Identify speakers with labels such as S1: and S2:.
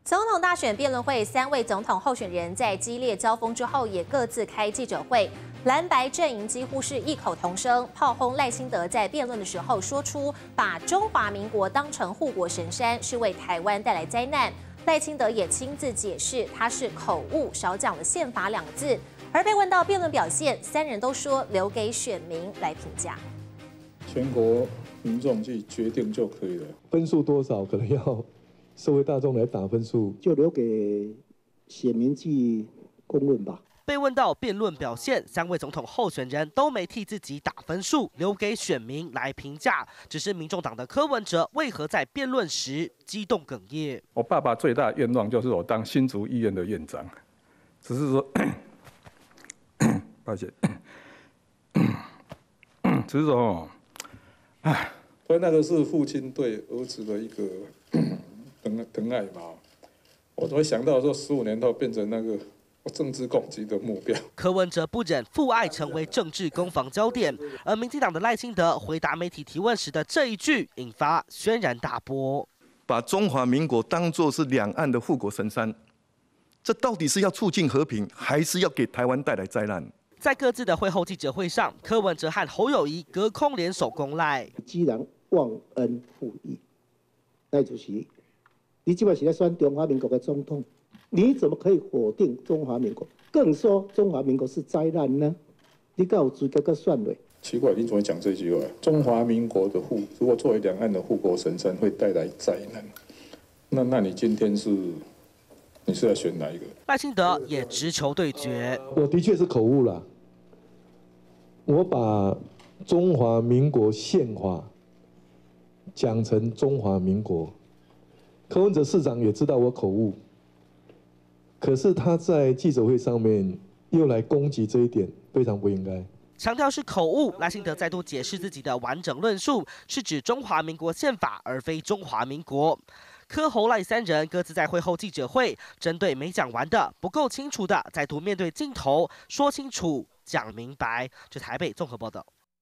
S1: 总统大选辩论会，3位总统候选人在激烈交锋之后，也各自开记者会。蓝白阵营几乎是异口同声，炮轰赖清德在辩论的时候说出把中华民国当成护国神山，是为台湾带来灾难。赖清德也亲自解释，他是口误，少讲了宪法2个字。而被问到辩论表现，3人都说留给选民来评价。
S2: 全国民众去决定就可以了，
S3: 分数多少可能要社会大众来打分数，
S4: 就留给选民去公论吧。
S5: 被问到辩论表现，3位总统候选人都没替自己打分数，留给选民来评价。只是民众党的柯文哲为何在辩论时激动哽咽？
S2: 我爸爸最大的愿望就是我当新竹医院的院长，只是说，抱歉，只是说，所以那个是父亲对儿子的一个疼爱嘛，我都会想到说15年后变成那个。政治攻击的目标，
S5: 柯文哲不忍父爱成为政治攻防焦点，而民进党的赖清德回答媒体提问时的这一句，引发轩然大波。
S6: 把中华民国当作是两岸的护国神山，这到底是要促进和平，还是要给台湾带来灾难？
S5: 在各自的会后记者会上，柯文哲和侯友宜隔空联手攻赖。
S4: 既然忘恩负义，赖主席，你基本是在选中华民国的总统。你怎么可以否定中华民国，更说中华民国是灾难呢？你告诉这个算嘞？
S2: 奇怪，你怎么会讲这句话？中华民国的如果作为两岸的护国神山，会带来灾难。那你今天你是要选哪一个？
S5: 赖清德也直球对决。
S3: 我的确是口误了，我把中华民国宪法讲成中华民国。柯文哲市长也知道我口误。可是他在记者会上面又来攻击这一点，非常不应该。
S5: 强调是口误，赖清德再度解释自己的完整论述，是指中华民国宪法，而非中华民国。柯侯赖3人各自在会后记者会，针对没讲完的、不够清楚的，再度面对镜头说清楚、讲明白。这台北综合报道。